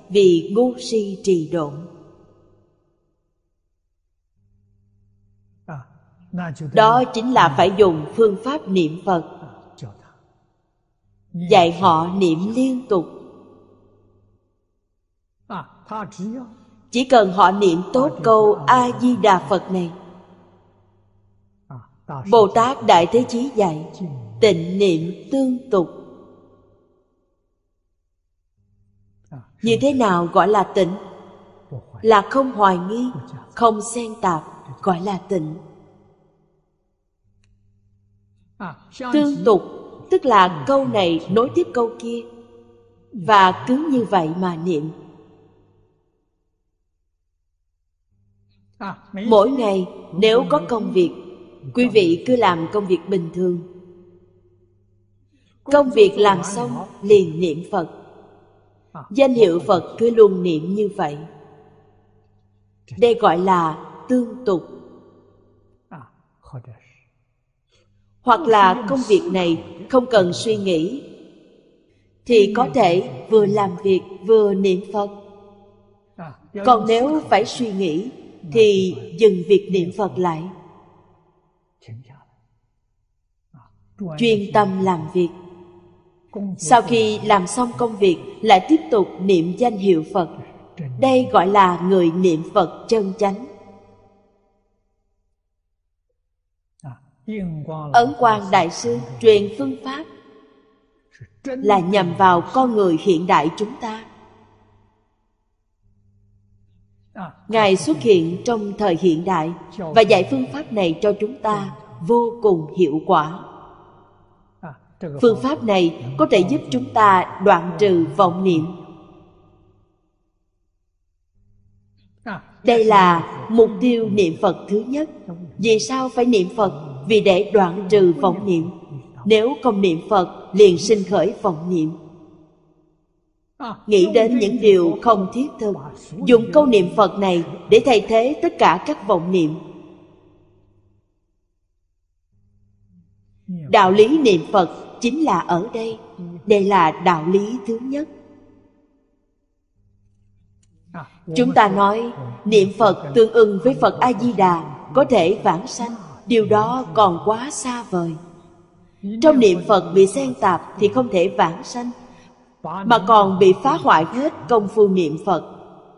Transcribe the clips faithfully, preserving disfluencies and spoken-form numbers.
vì ngu si trì độn. Đó chính là phải dùng phương pháp niệm Phật, dạy họ niệm liên tục. Chỉ cần họ niệm tốt câu A-di-đà Phật này, Bồ Tát Đại Thế Chí dạy tịnh niệm tương tục. Như thế nào gọi là tịnh? Là không hoài nghi, không xen tạp, gọi là tịnh. Tương tục tức là câu này nối tiếp câu kia, và cứ như vậy mà niệm. Mỗi ngày nếu có công việc, quý vị cứ làm công việc bình thường. Công việc làm xong liền niệm Phật. Danh hiệu Phật cứ luôn niệm như vậy. Đây gọi là tương tục. Hoặc là công việc này không cần suy nghĩ, thì có thể vừa làm việc vừa niệm Phật. Còn nếu phải suy nghĩ thì dừng việc niệm Phật lại, chuyên tâm làm việc. Sau khi làm xong công việc lại tiếp tục niệm danh hiệu Phật. Đây gọi là người niệm Phật chân chánh. Ấn Quang Đại Sư truyền phương pháp là nhằm vào con người hiện đại chúng ta. Ngài xuất hiện trong thời hiện đại và dạy phương pháp này cho chúng ta vô cùng hiệu quả. Phương pháp này có thể giúp chúng ta đoạn trừ vọng niệm. Đây là mục tiêu niệm Phật thứ nhất. Vì sao phải niệm Phật? Vì để đoạn trừ vọng niệm. Nếu không niệm Phật liền sinh khởi vọng niệm, nghĩ đến những điều không thiết thực. Dùng câu niệm Phật này để thay thế tất cả các vọng niệm. Đạo lý niệm Phật chính là ở đây. Đây là đạo lý thứ nhất. Chúng ta nói niệm Phật tương ưng với Phật A-di-đà có thể vãng sanh. Điều đó còn quá xa vời. Trong niệm Phật bị xen tạp thì không thể vãng sanh, mà còn bị phá hoại hết công phu niệm Phật.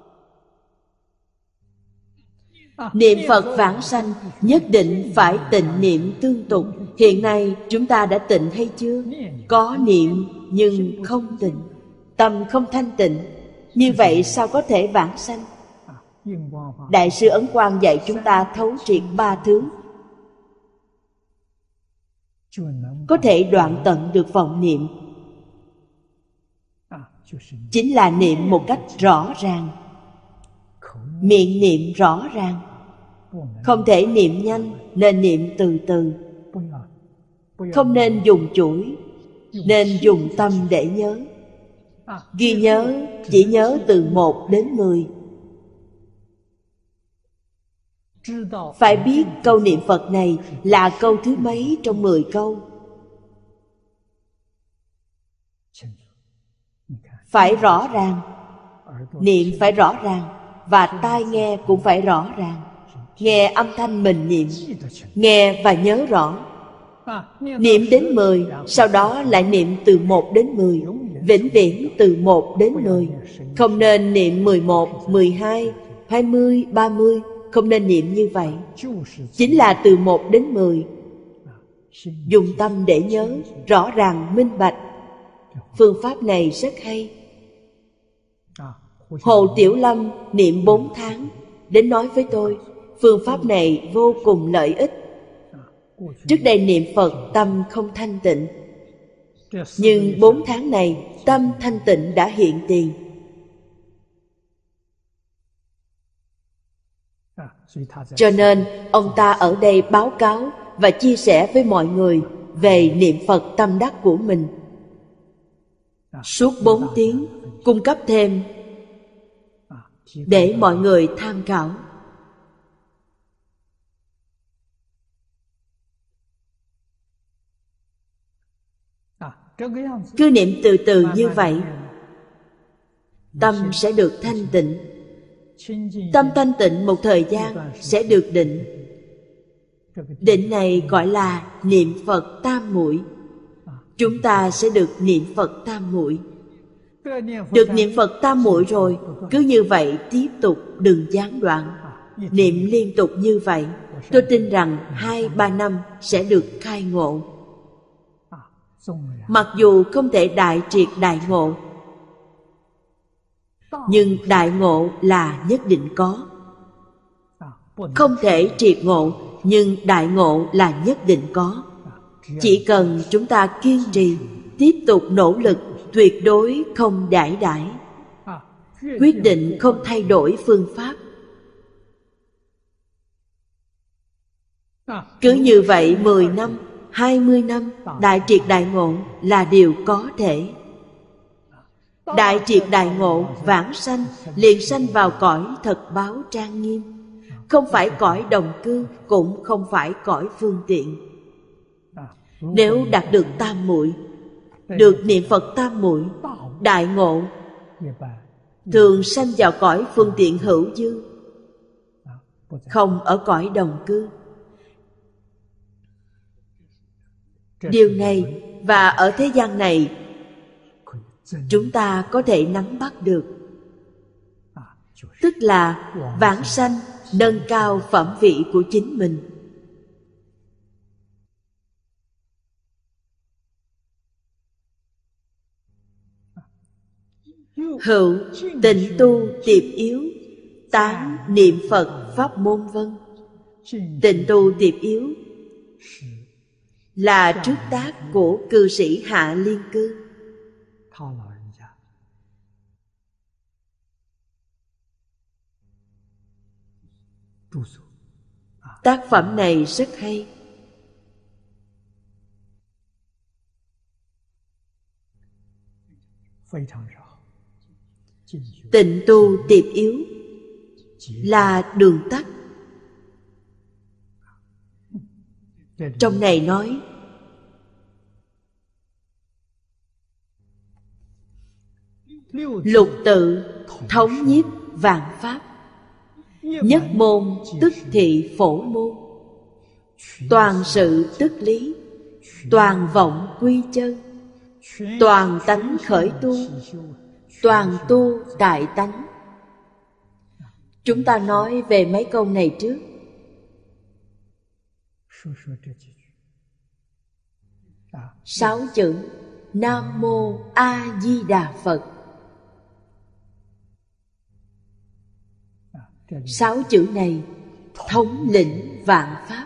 Niệm Phật vãng sanh nhất định phải tịnh niệm tương tục. Hiện nay chúng ta đã tịnh hay chưa? Có niệm nhưng không tịnh, tâm không thanh tịnh. Như vậy sao có thể vãng sanh? Đại sư Ấn Quang dạy chúng ta thấu triệt ba thứ, có thể đoạn tận được vọng niệm. Chính là niệm một cách rõ ràng, miệng niệm rõ ràng. Không thể niệm nhanh, nên niệm từ từ. Không nên dùng chuỗi, nên dùng tâm để nhớ. Ghi nhớ chỉ nhớ từ một đến mười. Phải biết câu niệm Phật này là câu thứ mấy trong mười câu. Phải rõ ràng, niệm phải rõ ràng, và tai nghe cũng phải rõ ràng. Nghe âm thanh mình niệm, nghe và nhớ rõ. Niệm đến mười, sau đó lại niệm từ một đến mười, vĩnh viễn từ một đến mười. Không nên niệm mười một, mười hai, hai mươi, ba mươi. Không nên niệm như vậy. Chính là từ một đến mười. Dùng tâm để nhớ, rõ ràng, minh bạch. Phương pháp này rất hay. Hồ Tiểu Lâm niệm bốn tháng, đến nói với tôi, phương pháp này vô cùng lợi ích. Trước đây niệm Phật tâm không thanh tịnh, nhưng bốn tháng này tâm thanh tịnh đã hiện tiền. Cho nên ông ta ở đây báo cáo và chia sẻ với mọi người về niệm Phật tâm đắc của mình. Suốt bốn tiếng cung cấp thêm để mọi người tham khảo. Cứ niệm từ từ như vậy, tâm sẽ được thanh tịnh. Tâm thanh tịnh một thời gian sẽ được định. Định này gọi là niệm Phật tam muội. Chúng ta sẽ được niệm Phật tam muội. Được niệm Phật tam muội rồi, cứ như vậy tiếp tục, đừng gián đoạn. Niệm liên tục như vậy, tôi tin rằng hai ba năm sẽ được khai ngộ. Mặc dù không thể đại triệt đại ngộ, nhưng đại ngộ là nhất định có. Không thể triệt ngộ, nhưng đại ngộ là nhất định có. Chỉ cần chúng ta kiên trì, tiếp tục nỗ lực, tuyệt đối không đãi đãi, quyết định không thay đổi phương pháp. Cứ như vậy mười năm, hai mươi năm, đại triệt đại ngộ là điều có thể. Đại triệt đại ngộ, vãng sanh, liền sanh vào cõi thật báo trang nghiêm. Không phải cõi đồng cư, cũng không phải cõi phương tiện. Nếu đạt được tam muội, được niệm Phật tam muội, đại ngộ, thường sanh vào cõi phương tiện hữu dư, không ở cõi đồng cư. Điều này và ở thế gian này chúng ta có thể nắm bắt được. Tức là vãng sanh, nâng cao phẩm vị của chính mình. Hữu tịnh tu tiệp yếu, tán niệm Phật pháp môn vân. Tịnh tu tiệp yếu là trước tác của cư sĩ Hạ Liên Cư. Tác phẩm này rất hay. Tịnh tu tiệp yếu là đường tắt. Trong này nói lục tự thống nhiếp vạn pháp, nhất môn tức thị phổ môn, toàn sự tức lý, toàn vọng quy chân, toàn tánh khởi tu, toàn tu đại tánh. Chúng ta nói về mấy câu này trước. Sáu chữ Nam Mô A Di Đà Phật. Sáu chữ này thống lĩnh vạn pháp.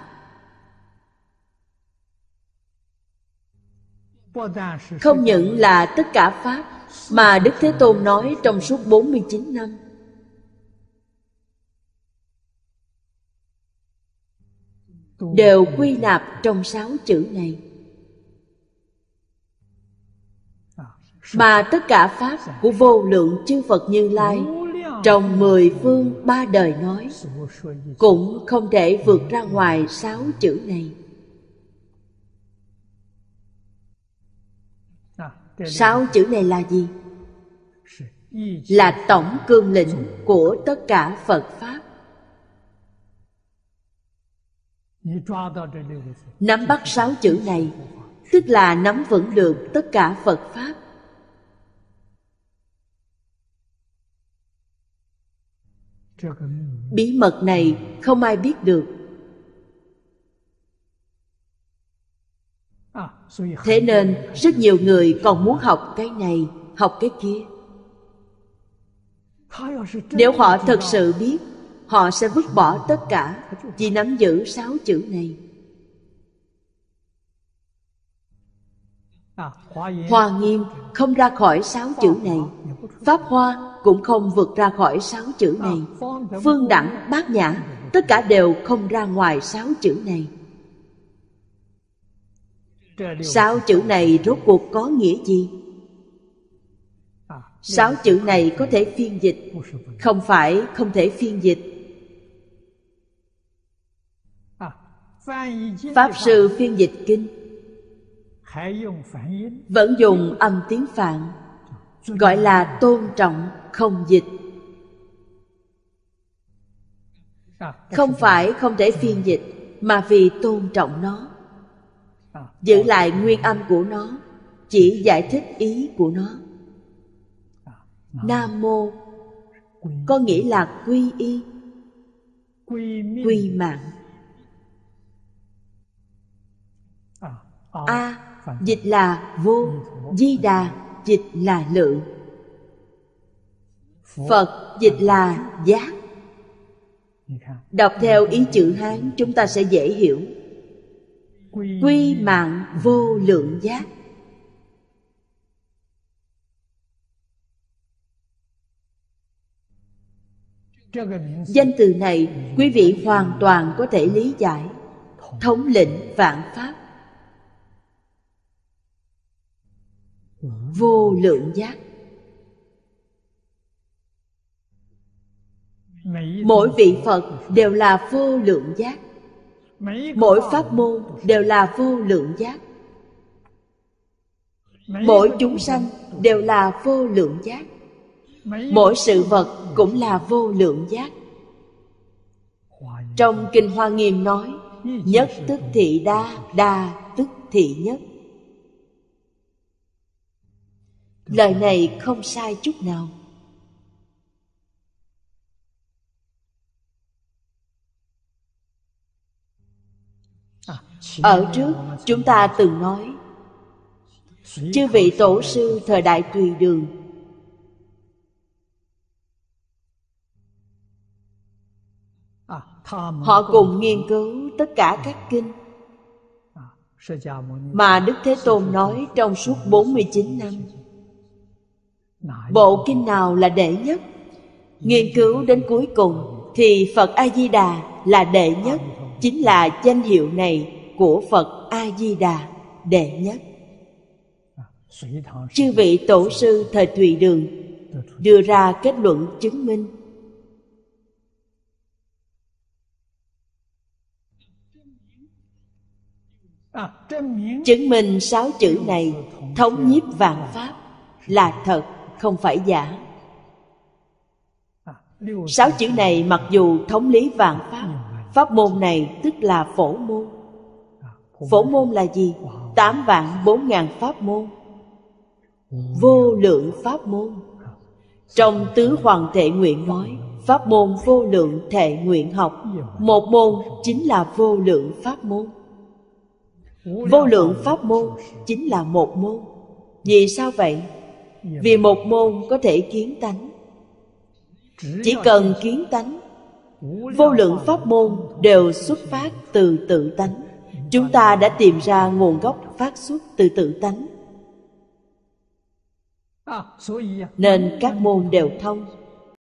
Không những là tất cả pháp mà Đức Thế Tôn nói trong suốt bốn mươi chín năm, đều quy nạp trong sáu chữ này. Mà tất cả pháp của vô lượng chư Phật Như Lai trong mười phương ba đời nói cũng không thể vượt ra ngoài sáu chữ này. Sáu chữ này là gì? Là tổng cương lĩnh của tất cả Phật Pháp. Nắm bắt sáu chữ này, tức là nắm vững được tất cả Phật Pháp. Bí mật này không ai biết được. Thế nên rất nhiều người còn muốn học cái này, học cái kia. Nếu họ thật sự biết, họ sẽ vứt bỏ tất cả, chỉ nắm giữ sáu chữ này. Hoa Nghiêm không ra khỏi sáu chữ này, Pháp Hoa cũng không vượt ra khỏi sáu chữ này, Phương Đẳng, Bát Nhã tất cả đều không ra ngoài sáu chữ này. Sáu chữ này rốt cuộc có nghĩa gì? Sáu chữ này có thể phiên dịch, không phải không thể phiên dịch. Pháp sư phiên dịch kinh vẫn dùng âm tiếng Phạn, gọi là tôn trọng không dịch. Không phải không thể phiên dịch, mà vì tôn trọng nó, giữ lại nguyên âm của nó, chỉ giải thích ý của nó. Nam mô có nghĩa là quy y, quy mạng. A dịch là vô, Di Đà dịch là lượng, Phật dịch là giác. Đọc theo ý chữ Hán chúng ta sẽ dễ hiểu. Quy mạng vô lượng giác. Danh từ này quý vị hoàn toàn có thể lý giải. Thống lĩnh vạn pháp, vô lượng giác. Mỗi vị Phật đều là vô lượng giác, mỗi pháp môn đều là vô lượng giác, mỗi chúng sanh đều là vô lượng giác, mỗi sự vật cũng là vô lượng giác. Trong Kinh Hoa Nghiêm nói, nhất tức thị đa, đa tức thị nhất. Lời này không sai chút nào. Ở trước chúng ta từng nói, chư vị tổ sư thời Đại Tùy Đường họ cùng nghiên cứu tất cả các kinh mà Đức Thế Tôn nói trong suốt bốn mươi chín năm. Bộ kinh nào là đệ nhất? Nghiên cứu đến cuối cùng thì Phật A-di-đà là đệ nhất, chính là danh hiệu này của Phật A-di-đà đệ nhất. Chư vị tổ sư thời Thùy Đường đưa ra kết luận chứng minh. Chứng minh sáu chữ này thống nhiếp vạn pháp là thật, không phải giả. Sáu chữ này mặc dù thống lý vạn pháp, pháp môn này tức là phổ môn. Phổ môn là gì? Tám vạn bốn ngàn pháp môn, vô lượng pháp môn. Trong Tứ Hoàng Thệ Nguyện nói, pháp môn vô lượng thệ nguyện học, một môn chính là vô lượng pháp môn. Vô lượng pháp môn chính là một môn. Vì sao vậy? Vì một môn có thể kiến tánh. Chỉ cần kiến tánh, vô lượng pháp môn đều xuất phát từ tự tánh. Chúng ta đã tìm ra nguồn gốc phát xuất từ tự tánh, nên các môn đều thông.